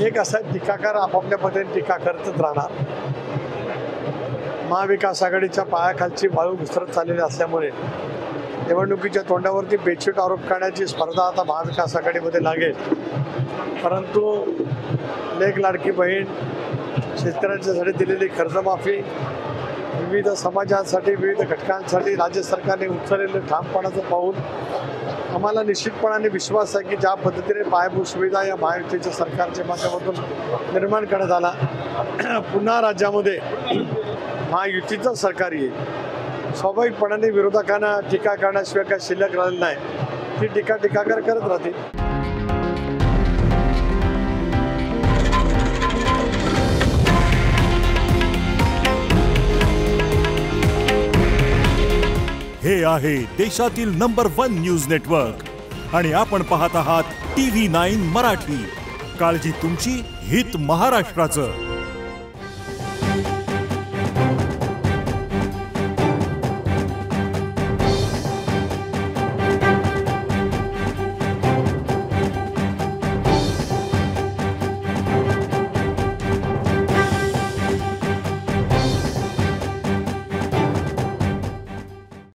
एक असा टीकाकार आपापल्या पद्धतीने टीका करतच राहणार. महाविकास आघाडीच्या पायाखालची वाळू घुसरत चाललेली असल्यामुळे निवडणुकीच्या तोंडावरती बेछूट आरोप करण्याची स्पर्धा आता महाविकास आघाडीमध्ये लागेल. परंतु लेक लाडकी बहीण, शेतकऱ्यांच्यासाठी दिलेली कर्जमाफी, विविध समाजांसाठी, विविध घटकांसाठी राज्य सरकारने उचललेलं ठामपणाचं पाऊल आम्हाला निश्चितपणाने विश्वास आहे की ज्या पद्धतीने पायाभूत सुविधा या महायुतीच्या सरकारच्या माध्यमातून निर्माण करण्यात आला, पुन्हा राज्यामध्ये महायुतीचं सरकार येईल. स्वाभाविकपणाने विरोधकांना टीका करण्याशिवाय काय शिल्लक राहिलं नाही. ती टीकाकार करत राहतील. हे आहे देशातील नंबर 1 न्यूज नेटवर्क आणि आपण पाहत आहात TV9 मराठी. काळजी तुमची, हित महाराष्ट्राचं.